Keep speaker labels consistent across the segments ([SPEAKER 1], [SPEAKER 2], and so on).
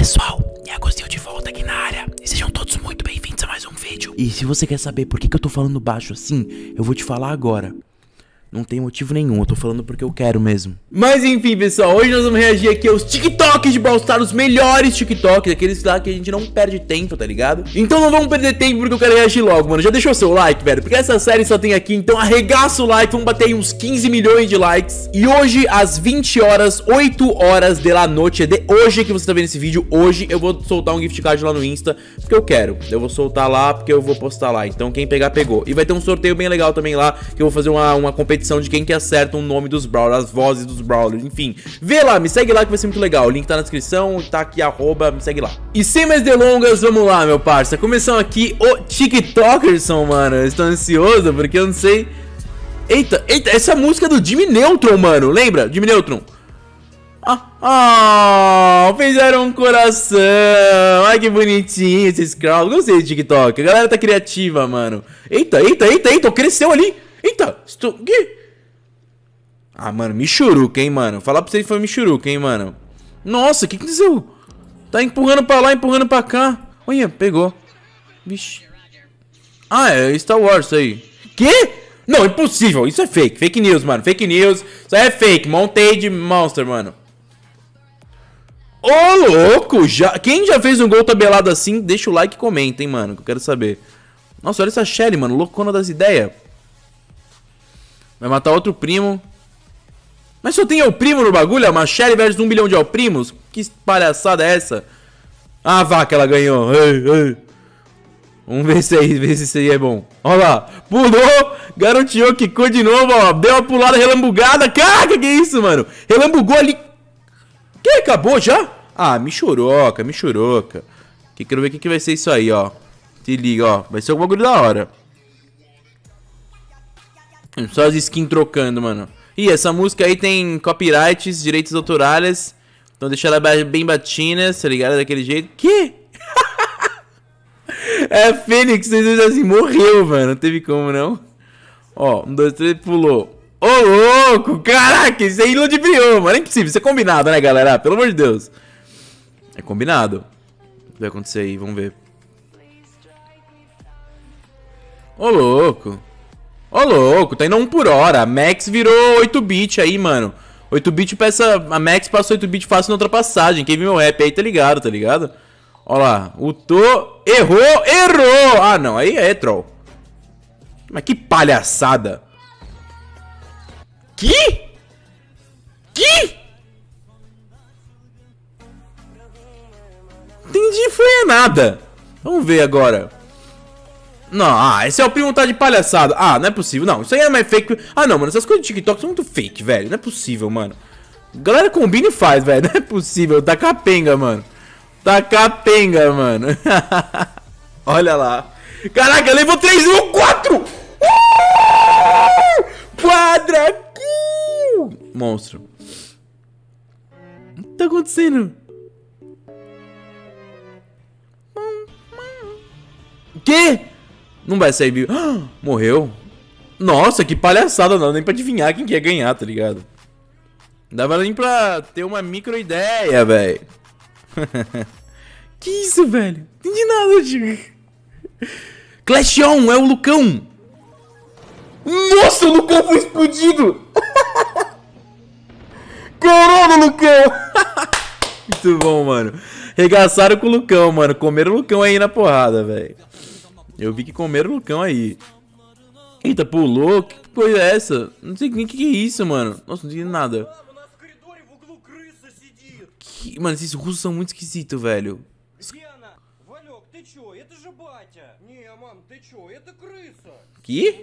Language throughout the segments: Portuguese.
[SPEAKER 1] pessoal, e Agostinho de volta aqui na área. E sejam todos muito bem-vindos a mais um vídeo. E se você quer saber por que eu tô falando baixo assim, eu vou te falar agora. Não tem motivo nenhum, eu tô falando porque eu quero mesmo. Mas enfim, pessoal, hoje nós vamos reagir aqui aos TikToks de Brawl Stars, os melhores TikToks, aqueles lá que a gente não perde tempo, tá ligado? Então não vamos perder tempo porque eu quero reagir logo, mano. Já deixou seu like, velho? Porque essa série só tem aqui, então arregaça o like, vamos bater aí uns 15 milhões de likes. E hoje, às 20 horas, 8 horas da noite, é de hoje que você tá vendo esse vídeo. Hoje eu vou soltar um gift card lá no Insta, porque eu quero. Eu vou soltar lá porque eu vou postar lá, então quem pegar, pegou. E vai ter um sorteio bem legal também lá, que eu vou fazer uma competição de quem que acerta o nome dos Brawlers, as vozes dos Brawlers, enfim. Vê lá, me segue lá que vai ser muito legal. O link tá na descrição, tá aqui, @, me segue lá. E sem mais delongas, vamos lá, meu parça. Começando aqui o TikTokerson, mano. Eu estou ansioso porque eu não sei... Eita, essa música é do Jimmy Neutron, mano. Lembra? Jimmy Neutron. Fizeram um coração. Ai, que bonitinho esses crowds. Gostei de TikTok. A galera tá criativa, mano. Eita, cresceu ali. Eita, que? Ah, mano, Michuruca, hein, mano. Falar pra você que foi Michuruca, hein, mano. Nossa, o que aconteceu? Tá empurrando pra lá, empurrando pra cá. Olha, pegou. Vixe. Ah, é Star Wars isso aí. Que? Não, impossível. Isso é fake. Fake news, mano. Fake news. Isso aí é fake. Montei de Monster, mano. Ô, louco. Quem já fez um gol tabelado assim, deixa o like e comenta, hein, mano. Que eu quero saber. Nossa, olha essa Shelly, mano. Loucona das ideias. Vai matar outro primo. Mas só tem Alprimo no bagulho? Uma Shelly versus 1 bilhão de Alprimos? Que palhaçada é essa? Ah, vá que ela ganhou. Ei. Vamos ver se isso aí é bom. Olha lá. Pulou. Garoteou, quicou de novo, ó. Deu uma pulada relambugada. Caraca, que isso, mano? Relambugou ali. Que? Acabou já? Ah, Michuruca. Quero ver o que vai ser isso aí, ó. Se liga, ó. Vai ser um bagulho da hora. Só as skins trocando, mano. Ih, essa música aí tem copyrights, direitos autorais. Então deixa ela bem batinas, tá ligado? Daquele jeito. Que? É a Fênix, vocês assim, morreu, mano. Não teve como, não. Ó, 1, 2, 3, pulou. Ô, louco! Caraca, isso aí ludibriou, mano. É impossível, isso é combinado, né, galera? Pelo amor de Deus. É combinado. O que vai acontecer aí? Vamos ver. Ô, louco. Ô, louco, tá indo 1 por hora. A Max virou 8-bit aí, mano. 8-bit peça. A Max passou 8-bit fácil na ultrapassagem. Quem viu meu rap aí tá ligado, tá ligado? Ó lá. O Tô. Errou! Ah, não. Aí é troll. Mas que palhaçada. Que? Entendi, foi nada. Vamos ver agora. Não, esse é o primo tá de palhaçada. Ah, não é possível, não, isso aí é mais fake. Ah, não, mano, essas coisas de TikTok são muito fake, velho. Não é possível, mano. Galera combina e faz, velho. Não é possível, tá capenga, mano. Olha lá. Caraca, levou 3, 1, 4. Quadra kill. Monstro. O que tá acontecendo? O quê? Não vai sair vivo. Morreu. Nossa, que palhaçada. Não dá nem pra adivinhar quem que ia ganhar, tá ligado? Não dava nem pra ter uma micro ideia, velho. Que isso, velho? Não entendi nada, tio. Clash On, é o Lucão. Nossa, o Lucão foi explodido. Caralho, Lucão. Muito bom, mano. Regaçaram com o Lucão, mano. Comeram o Lucão aí na porrada, velho. Eu vi que comeram o Lucão aí. Eita, pulou? Que coisa é essa? Não sei nem o que é isso, mano. Nossa, não entendi nada. Mano, esses russos são muito esquisitos, velho. Que?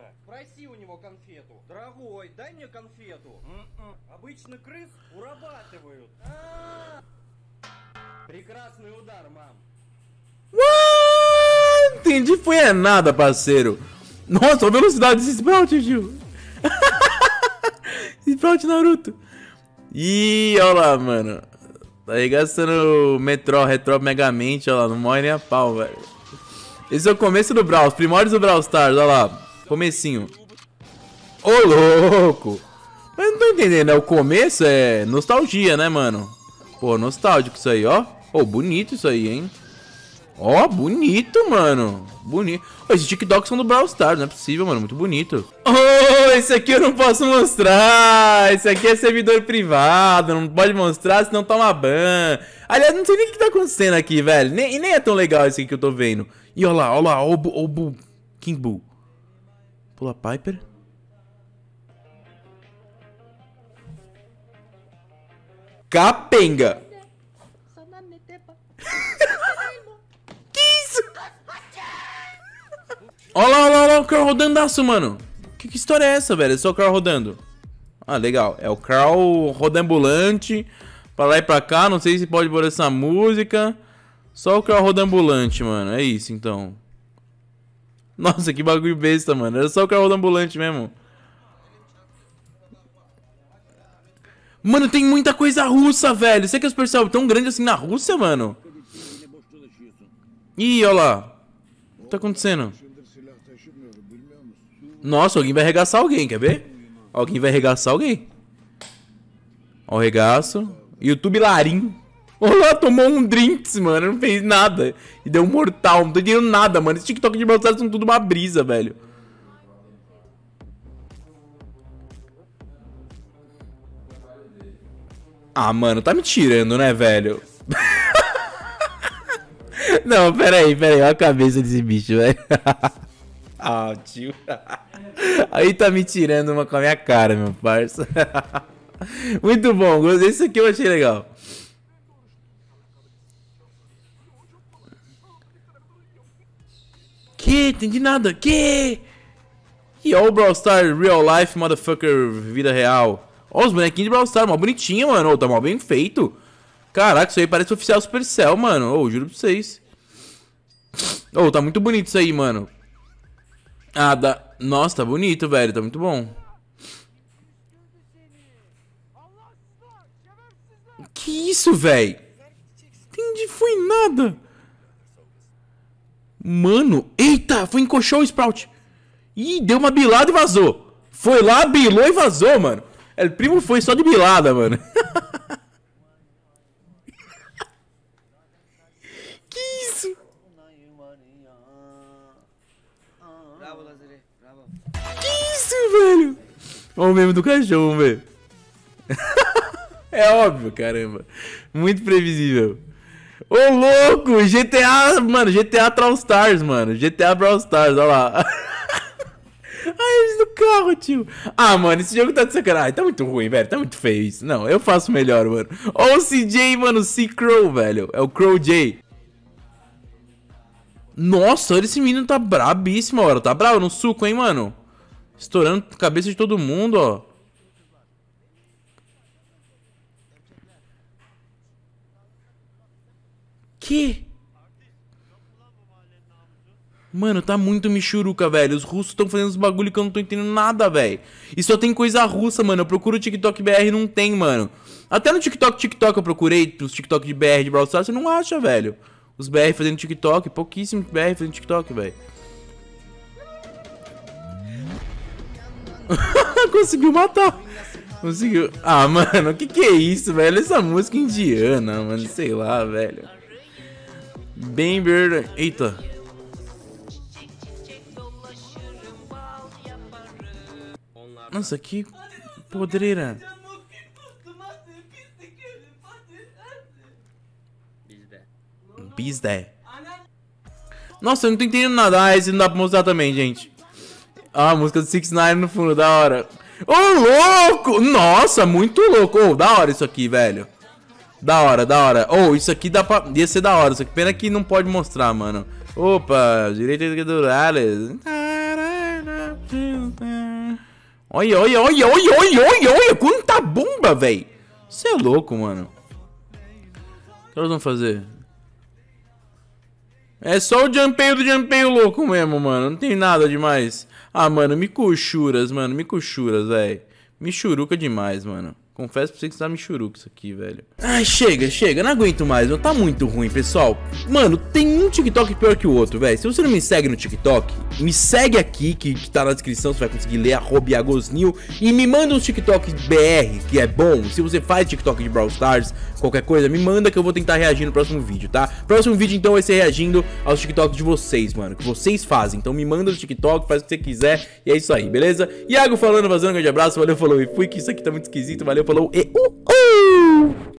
[SPEAKER 1] Entendi, foi nada, parceiro. Nossa, a velocidade desse Sprout, tio. Sprout Naruto. Ih, olha lá, mano. Tá arregaçando o Retro Megamente, olha lá. Não morre nem a pau, velho. Esse é o começo do Brawl, os primórdios do Brawl Stars, olha lá. Comecinho. Ô, louco. Mas não tô entendendo, né? O começo é nostalgia, né, mano? Pô, nostálgico isso aí, ó. Ô, bonito isso aí, hein? Ó, bonito, mano. Bonito. Ô, esses TikToks são do Brawl Stars, não é possível, mano. Muito bonito. Oh, esse aqui eu não posso mostrar. Esse aqui é servidor privado. Não pode mostrar, senão toma ban. Aliás, não sei nem o que tá acontecendo aqui, velho. Nem é tão legal esse aqui que eu tô vendo. E ó lá, ó o Bull. King Bull. Pula Piper. Capenga. Que isso? Olha lá, o Carl rodandaço, mano. Que história é essa, velho? É só o Carl rodando. Ah, legal. É o Carl rodambulante. Pra lá e pra cá. Não sei se pode pôr essa música. Só o Carl rodambulante, mano. É isso, então. Nossa, que bagulho besta, mano. Era só o Carl rodambulante mesmo. Mano, tem muita coisa russa, velho. Você que os percebem tão grande assim na Rússia, mano? Ih, olha lá. O que tá acontecendo? Nossa, alguém vai arregaçar alguém, quer ver? Alguém vai arregaçar alguém. Ó o regaço. YouTube Larim. Olha lá, tomou um drinks, mano. Não fez nada. E deu um mortal. Não tô entendendo nada, mano. Esse TikTok de Brawl Stars são tudo uma brisa, velho. Ah, mano, tá me tirando, né, velho? Não, pera aí, olha a cabeça desse bicho, velho. Ah, tio. Aí tá me tirando uma com a minha cara, meu parça. Muito bom, esse aqui eu achei legal. Que? Entendi nada. Que? E ó o Brawl Stars Real Life, motherfucker, vida real. Ó os bonequinhos de Brawl Stars, mó bonitinho, mano. Ô, tá mó bem feito. Caraca, isso aí parece oficial Supercell, mano. Ô, juro pra vocês. Ô, tá muito bonito isso aí, mano. Ah, dá... Nossa, tá bonito, velho. Tá muito bom. Que isso, velho? Entendi, foi nada. Mano, eita, foi encoxou o Sprout. Ih, deu uma bilada e vazou. Foi lá, bilou e vazou, mano. O primo foi só de bilada, mano. Que isso? Que isso, velho? Olha o meme do cachorro, vamos ver. É óbvio, caramba. Muito previsível. Ô, louco! GTA, mano, GTA Brawl Stars, mano. GTA Brawl Stars, olha lá. Ai, eles no carro, tio. Ah, mano, esse jogo tá de sacanagem. Tá muito ruim, velho. Tá muito feio isso. Não, eu faço melhor, mano. Ó o CJ, mano, C-Crow, velho. É o Crow J. Nossa, olha esse menino tá brabíssimo, ó. Tá bravo no suco, hein, mano. Estourando a cabeça de todo mundo, ó. Que? Mano, tá muito michuruca, velho. Os russos estão fazendo uns bagulho que eu não tô entendendo nada, velho. E só tem coisa russa, mano. Eu procuro o TikTok BR e não tem, mano. Até no TikTok eu procurei os TikTok de BR de Brawl Stars, você não acha, velho. Os BR fazendo TikTok, pouquíssimos BR fazendo TikTok, velho. Conseguiu matar. Conseguiu. Ah, mano, que é isso, velho? Essa música indiana, mano. Sei lá, velho. Bem verdade. Eita. Nossa, que podreira. Bizde. Nossa, eu não tô entendendo nada. Ah, esse não dá pra mostrar também, gente. Ah, a música do 6ix9ine no fundo, da hora. Ô, louco! Nossa, muito louco. Ô, da hora isso aqui, velho. Da hora, da hora. Ô, isso aqui dá pra... ia ser da hora. Só que pena que não pode mostrar, mano. Opa, direito do Alex. Olha, olha, olha, olha, olha, olha, olha. Quanta bomba, velho. Você é louco, mano. O que elas vão fazer? É só o jumpeio do jumpeio louco mesmo, mano. Não tem nada demais. Ah, mano, me cochuras, velho. Me churuca demais, mano. Confesso pra você que tá me churuca isso aqui, velho. Ai, chega, não aguento mais, tá muito ruim, pessoal. Mano, tem um TikTok pior que o outro, velho. Se você não me segue no TikTok, me segue aqui, que tá na descrição, você vai conseguir ler, @iagosnil, e me manda uns TikTok BR, que é bom. Se você faz TikTok de Brawl Stars, qualquer coisa, me manda que eu vou tentar reagir no próximo vídeo, tá? Próximo vídeo, então, vai ser reagindo aos TikToks de vocês, mano, que vocês fazem. Então me manda no TikTok, faz o que você quiser, e é isso aí, beleza? Iago falando, vazando, um grande abraço, valeu, falou e fui, que isso aqui tá muito esquisito, valeu, falou e